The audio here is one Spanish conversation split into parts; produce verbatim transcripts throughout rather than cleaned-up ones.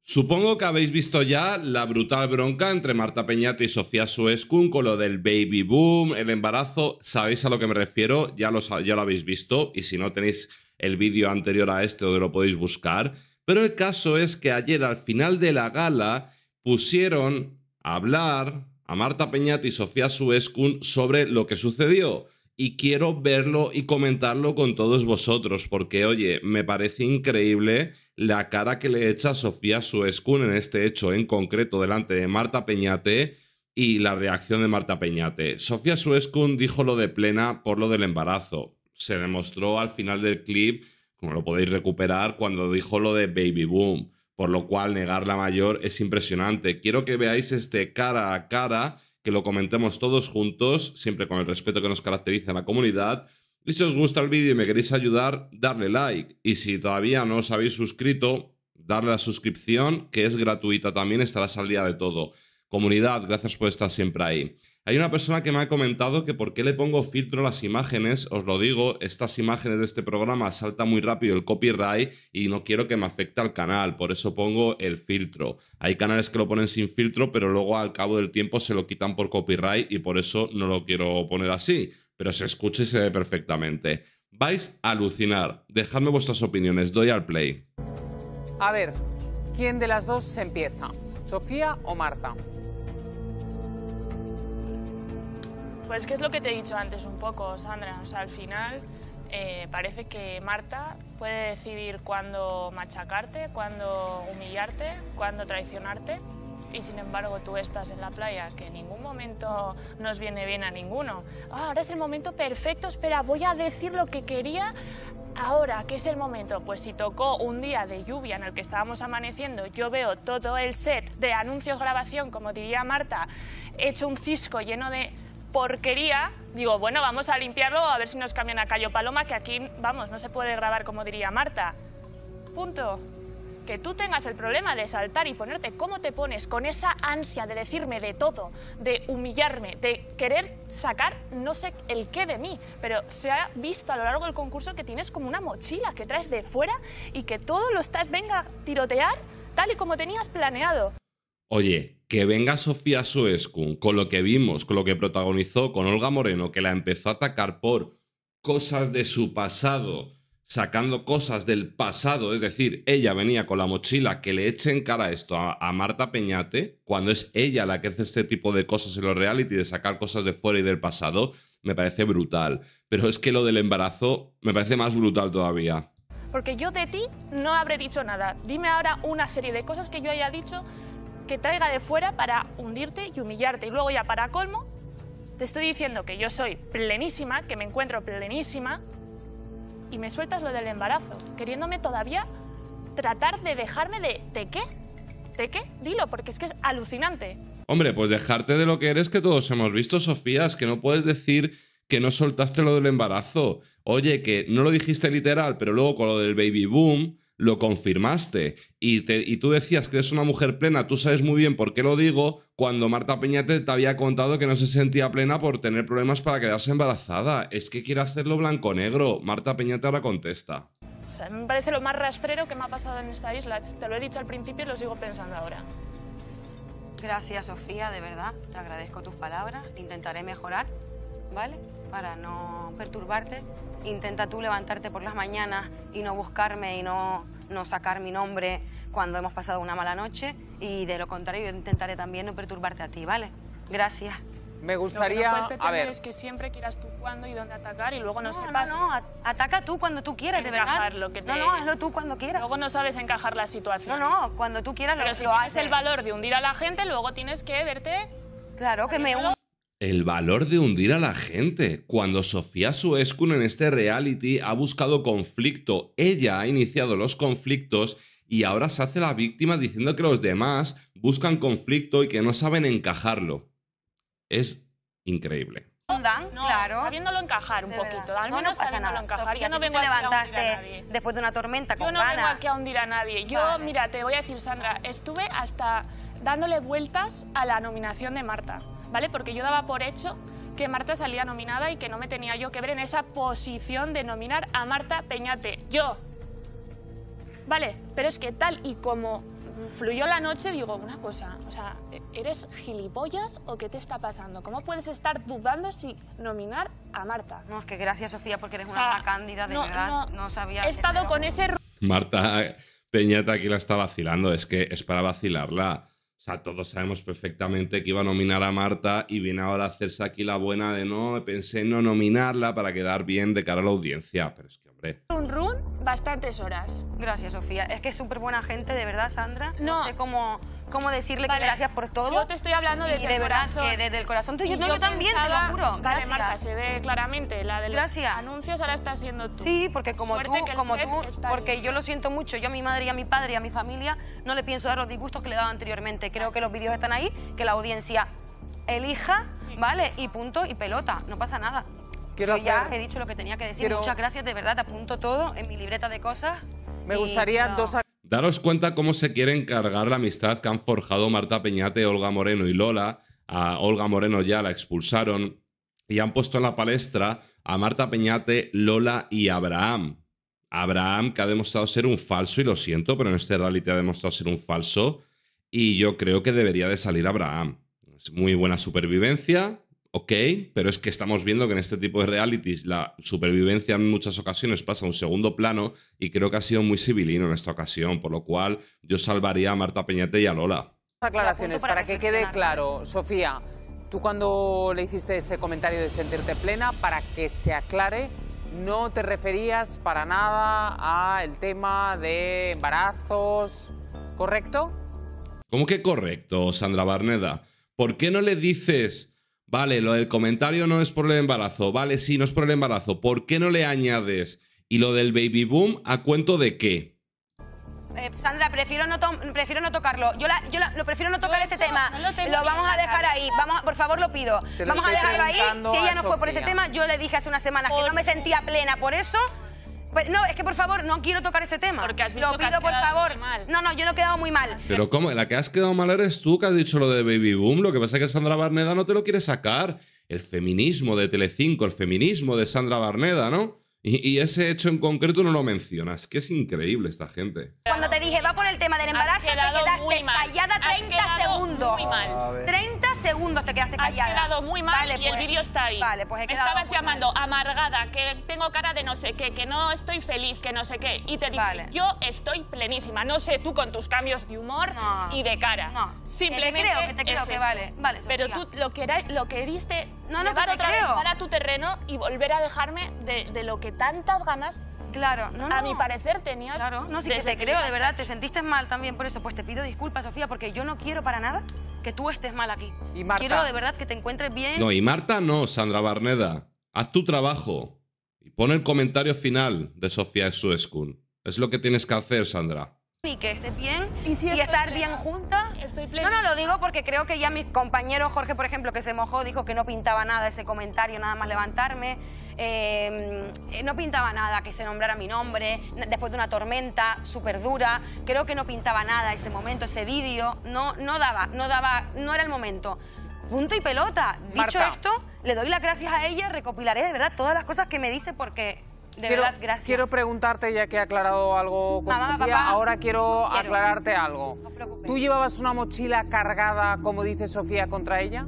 Supongo que habéis visto ya la brutal bronca entre Marta Peñate y Sofía Suescun con lo del baby boom, el embarazo. ¿Sabéis a lo que me refiero? Ya lo, ya lo habéis visto, y si no tenéis el vídeo anterior a este donde lo podéis buscar. Pero el caso es que ayer al final de la gala pusieron a hablar a Marta Peñate y Sofía Suescun sobre lo que sucedió. Y quiero verlo y comentarlo con todos vosotros, porque, oye, me parece increíble la cara que le echa Sofía Suescun en este hecho en concreto delante de Marta Peñate y la reacción de Marta Peñate. Sofía Suescun dijo lo de plena por lo del embarazo. Se demostró al final del clip, como lo podéis recuperar, cuando dijo lo de baby boom, por lo cual negar la mayor es impresionante. Quiero que veáis este cara a cara, que lo comentemos todos juntos, siempre con el respeto que nos caracteriza en la comunidad. Y si os gusta el vídeo y me queréis ayudar, darle like. Y si todavía no os habéis suscrito, darle a la suscripción, que es gratuita también, estarás al día de todo. Comunidad, gracias por estar siempre ahí. Hay una persona que me ha comentado que por qué le pongo filtro a las imágenes. Os lo digo, estas imágenes de este programa salta muy rápido el copyright y no quiero que me afecte al canal, por eso pongo el filtro. Hay canales que lo ponen sin filtro, pero luego al cabo del tiempo se lo quitan por copyright y por eso no lo quiero poner así. Pero se escucha y se ve perfectamente. Vais a alucinar. Dejadme vuestras opiniones, doy al play. A ver, ¿quién de las dos se empieza? ¿Sofía o Marta? Pues que es lo que te he dicho antes un poco, Sandra. O sea, al final eh, parece que Marta puede decidir cuándo machacarte, cuándo humillarte, cuándo traicionarte. Y sin embargo tú estás en la playa, que en ningún momento nos viene bien a ninguno. Ah, ahora es el momento perfecto, espera, voy a decir lo que quería ahora, ¿qué es el momento? Pues si tocó un día de lluvia en el que estábamos amaneciendo, yo veo todo el set de anuncios, grabación, como diría Marta, hecho un cisco lleno de porquería, digo, bueno, vamos a limpiarlo a ver si nos cambian a Cayo Paloma, que aquí, vamos, no se puede grabar como diría Marta. Punto. Que tú tengas el problema de saltar y ponerte como te pones, con esa ansia de decirme de todo, de humillarme, de querer sacar no sé el qué de mí, pero se ha visto a lo largo del concurso que tienes como una mochila que traes de fuera y que todo lo estás, venga, a tirotear tal y como tenías planeado. Oye, que venga Sofía Suescun con lo que vimos, con lo que protagonizó con Olga Moreno, que la empezó a atacar por cosas de su pasado, sacando cosas del pasado, es decir, ella venía con la mochila, que le eche en cara esto a, a Marta Peñate, cuando es ella la que hace este tipo de cosas en los reality, de sacar cosas de fuera y del pasado, me parece brutal. Pero es que lo del embarazo me parece más brutal todavía. Porque yo de ti no habré dicho nada. Dime ahora una serie de cosas que yo haya dicho que traiga de fuera para hundirte y humillarte. Y luego ya para colmo, te estoy diciendo que yo soy plenísima, que me encuentro plenísima, y me sueltas lo del embarazo, queriéndome todavía tratar de dejarme de... ¿De qué? ¿De qué? Dilo, porque es que es alucinante. Hombre, pues dejarte de lo que eres que todos hemos visto, Sofía, es que no puedes decir que no soltaste lo del embarazo. Oye, que no lo dijiste literal, pero luego con lo del baby boom lo confirmaste. Y, te, y tú decías que eres una mujer plena, tú sabes muy bien por qué lo digo, cuando Marta Peñate te había contado que no se sentía plena por tener problemas para quedarse embarazada. Es que quiere hacerlo blanco-negro. Marta Peñate ahora contesta. O sea, me parece lo más rastrero que me ha pasado en esta isla. Te lo he dicho al principio y lo sigo pensando ahora. Gracias, Sofía, de verdad. Te agradezco tus palabras. Intentaré mejorar, ¿vale? Para no perturbarte. Intenta tú levantarte por las mañanas y no buscarme y no, no sacar mi nombre cuando hemos pasado una mala noche. Y de lo contrario, yo intentaré también no perturbarte a ti, ¿vale? Gracias. Me gustaría... Lo que no puedes a ver, es que siempre quieras tú cuándo y dónde atacar y luego no, No, sepas... no, no, ataca tú cuando tú quieras, de verdad. encajar lo que te... No, no, hazlo tú cuando quieras. Luego no sabes encajar la situación. No, no, cuando tú quieras lo, Pero si lo tienes haces. el valor de hundir a la gente, luego tienes que verte... Claro, que me... El valor de hundir a la gente. Cuando Sofía Suescun en este reality ha buscado conflicto, ella ha iniciado los conflictos y ahora se hace la víctima diciendo que los demás buscan conflicto y que no saben encajarlo. Es increíble. Dan, No, claro. sabiéndolo encajar un De poquito, verdad. al No, menos no pasa sabiéndolo nada. encajar. Sofía, Yo no si vengo tú te aquí a hundir a levantaste nadie. después de una tormenta con Yo no ganas. vengo aquí a hundir a nadie. Yo, Vale. mira, te voy a decir, Sandra, estuve hasta dándole vueltas a la nominación de Marta, ¿vale? Porque yo daba por hecho que Marta salía nominada y que no me tenía yo que ver en esa posición de nominar a Marta Peñate. Yo. Vale, pero es que tal y como fluyó la noche, digo, una cosa, o sea, ¿eres gilipollas o qué te está pasando? ¿Cómo puedes estar dudando si nominar a Marta? No, es que gracias, Sofía, porque eres O una sea, buena cándida, de no, verdad. no, No, sabía. He estado pero- con ese... Marta Peñate aquí la está vacilando, es que es para vacilarla. O sea, todos sabemos perfectamente que iba a nominar a Marta y viene ahora a hacerse aquí la buena de no, pensé en no nominarla para quedar bien de cara a la audiencia. Pero es que, hombre... run run bastantes horas. Gracias, Sofía. Es que es súper buena gente, de verdad, Sandra. No, No. sé cómo, cómo decirle Vale, que gracias por todo. Yo te estoy hablando Y desde de el verdad corazón. que desde el corazón te Y yo, no, yo también, te lo pensaba- juro. Vale, Gracias. Marta, se ve claramente. La de los Gracias. anuncios ahora está siendo tú. Sí, porque como Suerte tú, que el como set tú, está porque limpio. yo lo siento mucho. Yo a mi madre y a mi padre y a mi familia no le pienso dar los disgustos que le daba anteriormente. Creo que los vídeos están ahí, que la audiencia elija, ¿vale? Y punto, y pelota, no pasa nada. Quiero Yo ya hacer- he dicho lo que tenía que decir. quiero- Muchas gracias, de verdad, te apunto todo en mi libreta de cosas. Me y gustaría no. dos... Daros cuenta cómo se quiere encargar la amistad que han forjado Marta Peñate, Olga Moreno y Lola. A Olga Moreno ya la expulsaron y han puesto en la palestra a Marta Peñate, Lola y Abraham. Abraham, que ha demostrado ser un falso, y lo siento, pero en este reality ha demostrado ser un falso, y yo creo que debería de salir Abraham. Es muy buena supervivencia, ok, pero es que estamos viendo que en este tipo de realities la supervivencia en muchas ocasiones pasa a un segundo plano, y creo que ha sido muy civilino en esta ocasión, por lo cual yo salvaría a Marta Peñate y a Lola. aclaraciones para para que quede reflexionar, claro. Sofía, tú cuando le hiciste ese comentario de sentirte plena, para que se aclare, no te referías para nada al tema de embarazos, ¿correcto? ¿Cómo que correcto, Sandra Barneda? ¿Por qué no le dices, vale, lo del comentario no es por el embarazo, vale, sí, no es por el embarazo, ¿por qué no le añades y lo del baby boom a cuento de qué? Eh, Sandra, prefiero no, to- prefiero no tocarlo. Yo, la, yo la- lo prefiero no tocar Yo ese eso tema. no lo tengo lo ni vamos en a la dejar ahí. cabeza. Vamos, a- por favor, lo pido. Te lo Vamos a estoy dejarlo ahí. preguntando Si ella a no fue por ese Sofía. tema, yo le dije hace unas semanas que Por no me su- sentía plena por eso. Pues, no, es que por favor, no quiero tocar ese tema. Porque has visto lo que pido, has por quedado favor. muy mal. No, no, yo no he quedado muy mal. Pero ¿cómo? La que has quedado mal eres tú, que has dicho lo de baby boom. Lo que pasa es que Sandra Barneda no te lo quiere sacar. El feminismo de Telecinco, el feminismo de Sandra Barneda, ¿no? Y, y ese hecho en concreto no lo mencionas. Que es increíble esta gente. Cuando te dije, va por el tema del Has embarazo, te quedado muy quedaste mal. callada Has treinta quedado segundos. muy mal. treinta segundos te quedaste Has callada. quedado muy mal Vale, y el pues. vídeo está ahí. Vale, pues he Me quedado estabas muy mal. llamando amargada, que tengo cara de no sé qué, que no estoy feliz, que no sé qué. Y te dije, Vale. yo estoy plenísima. No sé tú con tus cambios de humor No. y de cara. No. Simplemente Que te creo, que te creo es que eso. vale. Vale, Pero Sofía. tú lo que, era, lo que heriste, No, no, llevar que te otra creo. vez para tu terreno y volver a dejarme de, de lo que tantas ganas, Claro, no, no. a mi parecer, tenías. Claro, no, sí que desde te creo, de llegaste. verdad, te sentiste mal también por eso. Pues te pido disculpas, Sofía, porque yo no quiero para nada que tú estés mal aquí. Y Marta. Quiero de verdad que te encuentres bien. No, y Marta no, Sandra Barneda. Haz tu trabajo. Y pon el comentario final de Sofía Sueskun. Es lo que tienes que hacer, Sandra. Y que estés bien ¿Y si estoy estar plena? bien juntas. Estoy No, plena. no, lo digo porque creo que ya mi compañero Jorge, por ejemplo, que se mojó, dijo que no pintaba nada ese comentario, nada más levantarme. Eh, no pintaba nada que se nombrara mi nombre después de una tormenta súper dura. Creo que no pintaba nada ese momento, ese vídeo. No, no daba, no daba, no era el momento. Punto y pelota. Dicho Marta. esto, le doy las gracias a ella, recopilaré de verdad todas las cosas que me dice porque, de quiero, verdad, gracias. quiero preguntarte, ya que he aclarado algo con Mamá, Sofía, papá. ahora quiero, Quiero. aclararte algo. No os preocupéis. ¿Tú llevabas una mochila cargada, como dice Sofía, contra ella?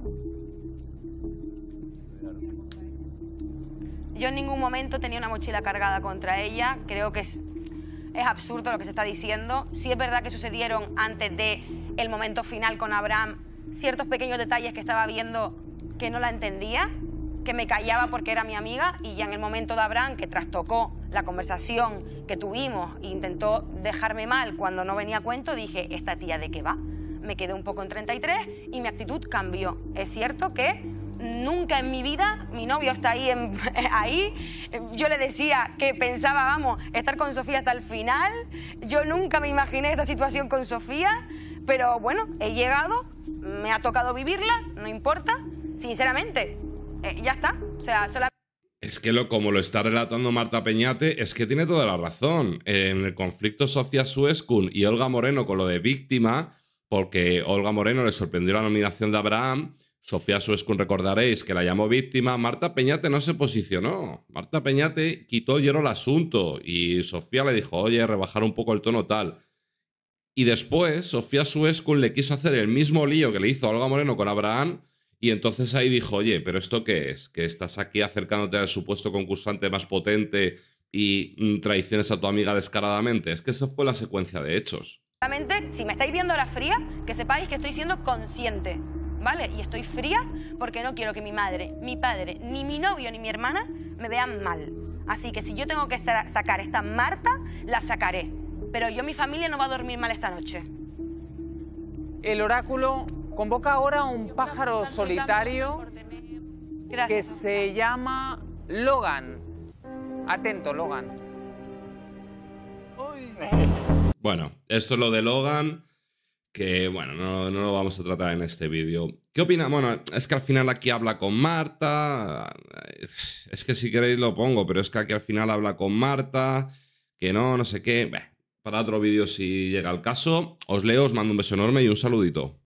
Yo en ningún momento tenía una mochila cargada contra ella. Creo que es, es absurdo lo que se está diciendo. Sí es verdad que sucedieron antes de el momento final con Abraham ciertos pequeños detalles que estaba viendo que no la entendía, que me callaba porque era mi amiga, y ya en el momento de Abraham, que trastocó la conversación que tuvimos e intentó dejarme mal cuando no venía a cuento, dije, ¿esta tía de qué va? Me quedé un poco en treinta y tres y mi actitud cambió. Es cierto que nunca en mi vida, mi novio está ahí, en, ahí, yo le decía que pensaba, vamos, estar con Sofía hasta el final. Yo nunca me imaginé esta situación con Sofía, pero bueno, he llegado, me ha tocado vivirla, no importa, sinceramente, eh, ya está. O sea, solamente... Es que lo, como lo está relatando Marta Peñate, es que tiene toda la razón. En el conflicto Sofía Sueskun y Olga Moreno con lo de víctima, porque Olga Moreno le sorprendió la nominación de Abraham, Sofía Sueskun, recordaréis que la llamó víctima, Marta Peñate no se posicionó. Marta Peñate quitó hierro al asunto y Sofía le dijo, oye, rebajar un poco el tono tal. Y después Sofía Suescun le quiso hacer el mismo lío que le hizo Olga Moreno con Abraham. Y entonces ahí dijo, oye, ¿pero esto qué es? ¿Que estás aquí acercándote al supuesto concursante más potente y mm, traiciones a tu amiga descaradamente? Es que esa fue la secuencia de hechos. Solamente, si me estáis viendo a la fría, que sepáis que estoy siendo consciente, ¿vale? Y estoy fría porque no quiero que mi madre, mi padre, ni mi novio, ni mi hermana me vean mal. Así que si yo tengo que sacar esta Marta, la sacaré. Pero yo, mi familia, no va a dormir mal esta noche. El oráculo convoca ahora a un pájaro solitario Gracias. que se llama Logan. Atento, Logan. Bueno, esto es lo de Logan, que bueno, no, no lo vamos a tratar en este vídeo. ¿Qué opina? Bueno, es que al final aquí habla con Marta. Es que si queréis lo pongo, pero es que aquí al final habla con Marta, que no, no sé qué. Bah, para otro vídeo si llega el caso. Os leo, os mando un beso enorme y un saludito.